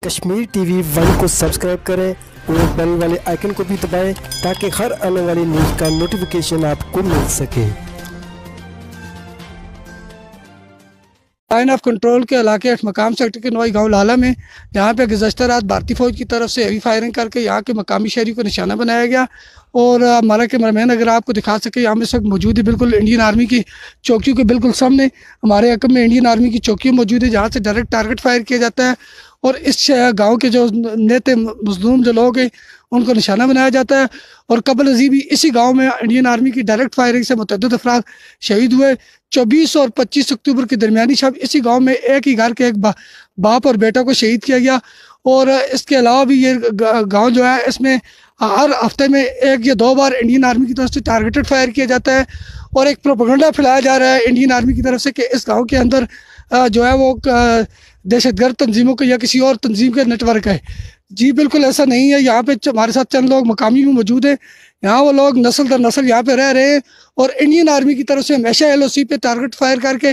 Kashmir TV 1 को subscribe करें और बेल वाले आइकन को भी दबाएं ताकि हर आने वाली न्यूज़ का नोटिफिकेशन आपको मिल सके। लाइन ऑफ कंट्रोल के इलाके 8 मकाम सेक्टर के नोई गांव लाला में यहाँ पे गुज़श्ता रात भारतीय फौज की तरफ से हेवी फायरिंग करके यहाँ के मकामी शहरी को निशाना बनाया गया। और हमारा कैमरामैन अगर आपको दिखा सके, यहाँ में इस वक्त मौजूद है बिल्कुल इंडियन आर्मी की चौकियों के बिल्कुल सामने हमारे हकम में इंडियन आर्मी की चौकी मौजूद है, जहाँ से डायरेक्ट टारगेट फायर किया जाता है और इस गाँव के जो नेते मजलूम जो लोग हैं उनको निशाना बनाया जाता है। और कबल अजीब ही इसी गांव में इंडियन आर्मी की डायरेक्ट फायरिंग से मुतअद्दिद अफराद शहीद हुए। 24 और 25 अक्टूबर की दरमियानी शब इसी गांव में एक ही घर के एक बाप और बेटा को शहीद किया गया। और इसके अलावा भी ये गांव जो है इसमें हर हफ्ते में 1 या 2 बार इंडियन आर्मी की तरफ से टारगेटेड फायर किया जाता है। और एक प्रोपेगेंडा फैलाया जा रहा है इंडियन आर्मी की तरफ से कि इस गाँव के अंदर जो है वो दहशतगर्द तंजीमों का या किसी और तंजीम का नेटवर्क है। जी बिल्कुल ऐसा नहीं है। यहाँ पे हमारे साथ चंद लोग मकामी भी मौजूद हैं। यहाँ वो लोग नस्ल दर नस्ल यहाँ पे रह रहे हैं और इंडियन आर्मी की तरफ से हमेशा LOC पे टारगेट फायर करके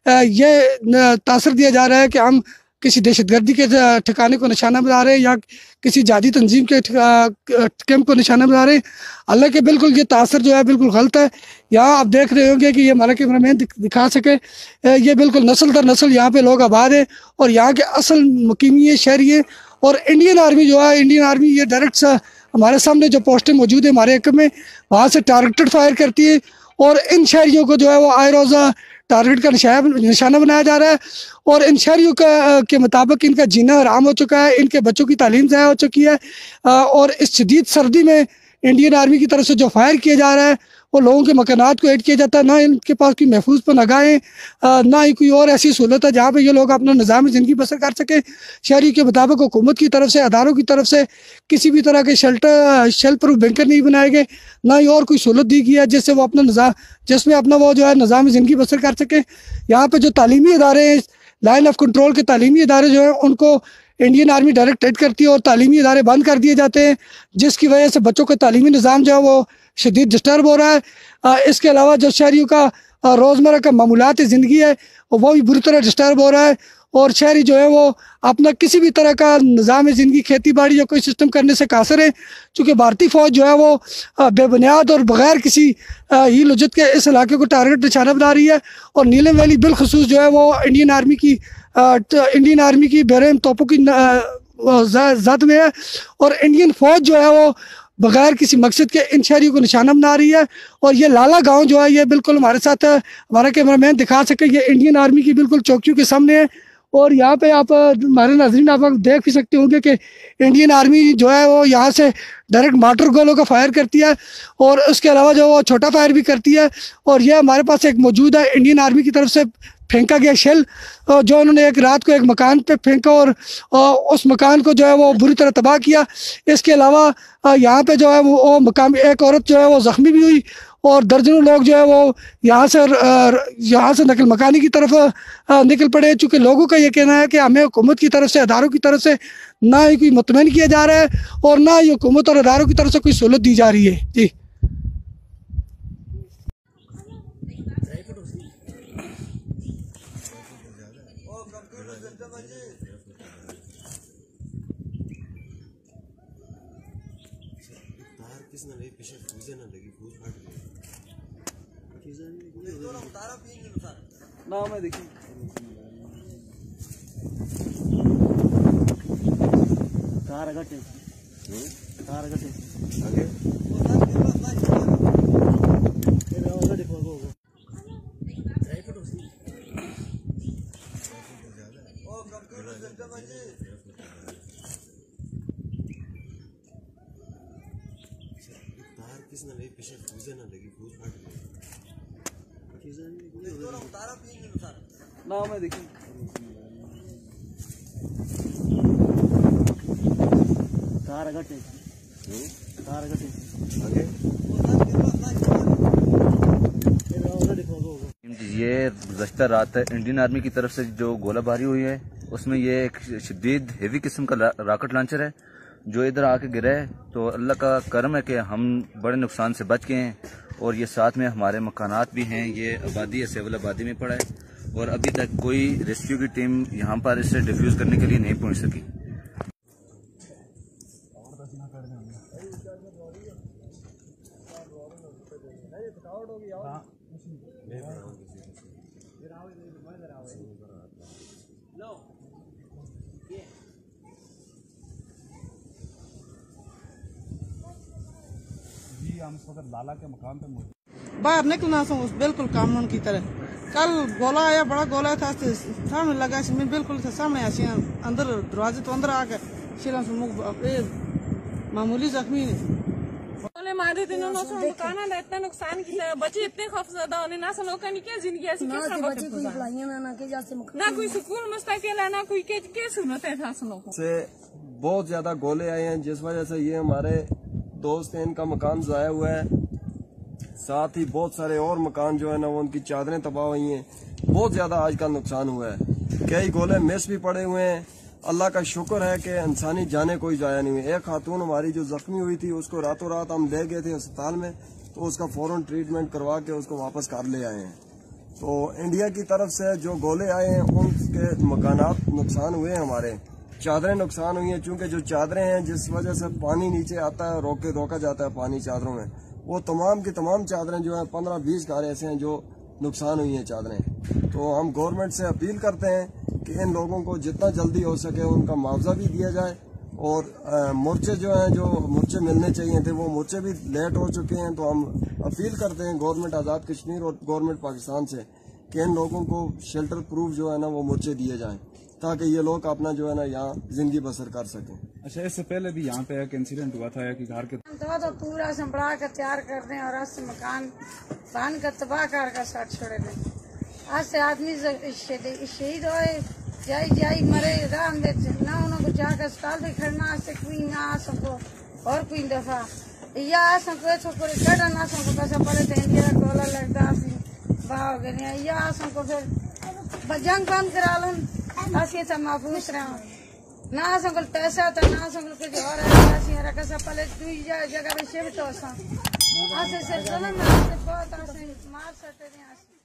ये तासर दिया जा रहा है कि हम किसी दहशतगर्दी के ठिकाने को निशाना बना रहे हैं या किसी जादी तंजीम के कैंप को निशाना बना रहे हैं। हालांकि बिल्कुल ये तासर जो है बिल्कुल गलत है। यहाँ आप देख रहे होंगे कि ये हमारा कैमरामैन दिखा सके, ये बिल्कुल नस्ल दर नस्ल यहाँ पे लोग आबाद है और यहाँ के असल मुकीमी है, शहरी है। और इंडियन आर्मी जो है, इंडियन आर्मी ये डायरेक्ट हमारे सामने जो पोस्टें मौजूद है हमारे हक में, वहाँ से टारगेटेड फायर करती है और इन शहरियों को जो है वो आए रोज़ा टारगेट का निशाना बनाया जा रहा है। और इन शहरियों के मुताबिक इनका जीना हराम हो चुका है, इनके बच्चों की तालीम ज़ाया हो चुकी है। और इस शदीद सर्दी में इंडियन आर्मी की तरफ से जो फायर किया जा रहा है वो लोगों के मकानात को ऐड किया जाता है। ना इनके पास कोई महफूज पनागाहें, ना ही कोई और ऐसी सहूलत है जहाँ पे ये लोग अपना निज़ाम ज़िंदगी बसर कर सकें। शहरी के मुताबिक हुकूमत की तरफ से, अदारों की तरफ से किसी भी तरह के शेल प्रूफ बैंकर नहीं बनाए गए, ना ही और कोई सहूलत दी गई है जिससे वो अपना जिसमें अपना वो जो है निज़ाम ज़िंदगी बसर कर सके। यहाँ पर जो तालीमी इदारे हैं, लाइन ऑफ कंट्रोल के तालीमी इदारे जो हैं उनको इंडियन आर्मी डायरेक्ट एड करती है और तालीमी इदारे बंद कर दिए जाते हैं, जिसकी वजह से बच्चों का तालीमी निज़ाम जो है वो शदीद डिस्टर्ब हो रहा है। इसके अलावा जो शहरियों का रोज़मर्रा का मामूलात ज़िंदगी है वो भी बुरी तरह डिस्टर्ब हो रहा है। और शहरी जो है वो अपना किसी भी तरह का निज़ाम ज़िंदगी, खेती बाड़ी या कोई सिस्टम करने से कासर है, चूँकि भारतीय फ़ौज जो है वो बेबुनियाद और बग़ैर किसी ही लुजत के इस इलाके को टारगेट निशाना बना रही है। और नीलम वैली बिलखसूस जो है वो इंडियन आर्मी की बेरहम तोपों की ज़द में है। और इंडियन फ़ौज जो है वो बगैर किसी मकसद के इन शहरियों को निशाना बना रही है। और ये लाला गांव जो है ये बिल्कुल हमारे साथ हमारा कैमरामैन दिखा सके, ये इंडियन आर्मी की बिल्कुल चौकियों के सामने है। और यहाँ पे आप हमारे नाज़रीन आप देख भी सकते होंगे कि इंडियन आर्मी जो है वो यहाँ से डायरेक्ट मार्टर गोलों का फायर करती है और उसके अलावा जो वो छोटा फायर भी करती है। और यह हमारे पास एक मौजूद है इंडियन आर्मी की तरफ से फेंका गया शेल जो उन्होंने एक रात को एक मकान पे फेंका और उस मकान को जो है वो बुरी तरह तबाह किया। इसके अलावा यहाँ पे जो है वो मकामी एक औरत जो है वो ज़ख्मी भी हुई और दर्जनों लोग जो है वो यहाँ से नकल मकानी की तरफ निकल पड़े। चूँकि लोगों का ये कहना है कि हमें हुकूमत की तरफ से, अदारों की तरफ से ना ही कोई मुतमईन किया जा रहा है और ना ही हुकूमत और अदारों की तरफ से कोई सहूलत दी जा रही है। जी ना मैं देखी कार घटे आगे किसने नहीं पीछे फूजे ना लगी, फूज फट गई ना मैं देखी कार घटे आगे ये गुज़श्ता रात इंडियन आर्मी की तरफ से जो गोलाबारी हुई है उसमें ये एक शदीद हेवी किस्म का रॉकेट लॉन्चर है जो इधर आके गिरा है। तो अल्लाह का करम है कि हम बड़े नुकसान से बच गए हैं और ये साथ में हमारे मकानात भी हैं। ये आबादी है, सिविल आबादी में पड़ा है और अभी तक कोई रेस्क्यू की टीम यहाँ पर इसे डिफ्यूज़ करने के लिए नहीं पहुँच सकी। जी हम इस वक्त लाला के मकाम पे मौजूद। बाहर निकलना सो बिल्कुल कानून की तरह। कल गोला आया, बड़ा गोला था, सामने लगा, मैं बिल्कुल सामने आसी अंदर दरवाजे तो अंदर आकर शिला से मुख मामूली जख्मी ने गोले मारे थे। ना सो दुकाना ने इतना नुकसान किया, बच्चे इतने खौफजदा होने ना सो लोगों की क्या जिंदगी ऐसी किस तरह बच्चे कोई पढ़ाइयां ना के जैसे ना कोई स्कूल मुस्तकिल है ना कोई के सुनते था सुनो से बहुत ज्यादा गोले आए हैं, जिस वजह से ये हमारे दोस्त हैं, इनका मकान जाया हुआ है। साथ ही बहुत सारे और मकान जो है ना वो उनकी चादरें तबाह हुई हैं। बहुत ज्यादा आज का नुकसान हुआ है। कई गोले मिस भी पड़े हुए हैं। अल्लाह का शुक्र है कि इंसानी जाने कोई जाया नहीं हुई। एक खातून हमारी जो जख्मी हुई थी उसको रातों रात हम ले गए थे अस्पताल में, तो उसका फौरन ट्रीटमेंट करवा के उसको वापस कर ले आए हैं। तो इंडिया की तरफ से जो गोले आए हैं उनके मकानात नुकसान हुए हैं, हमारे चादरें नुकसान हुई हैं। चूंकि जो चादरें हैं जिस वजह से पानी नीचे आता है, रोका जाता है पानी चादरों में, वो तमाम की तमाम चादरें जो है 15-20 घर ऐसे हैं जो नुकसान हुई हैं चादरें। तो हम गवर्नमेंट से अपील करते हैं कि इन लोगों को जितना जल्दी हो सके उनका मुआवजा भी दिया जाए। और मोर्चे जो हैं, जो मोर्चे मिलने चाहिए थे वो मोर्चे भी लेट हो चुके हैं। तो हम अपील करते हैं गवर्नमेंट आज़ाद कश्मीर और गवर्नमेंट पाकिस्तान से कि इन लोगों को शेल्टर प्रूफ जो है ना वो मोर्चे दिए जाएं, ताकि ये लोग अपना जो है ना यहाँ जिंदगी बसर कर सकें। अच्छा, इससे पहले भी यहाँ पे एक इंसिडेंट हुआ था कि घर के तो पूरा संभला कर तैयार कर दें और आज से मकान बांध कर तबाह कर साथ छोड़े दें। आज से आदमी शहीद होए, जाई मरे राह में ना उनको जाकर अस्पताल भी खड़ना आज से कोई ना आ सको और कोई दफा या आ सको छोकरे कड़ा ना सको कैसा पड़े थे इंडिया गोला लगता भाव गए या आ सको फिर जंग बंद करा लो असी सब महफूज रहा ना संगल पैसा था ना संगल कुछ और है कैसा पहले तू जगह पे शिफ्ट हो सा ऐसे से बहुत मार सकते हैं।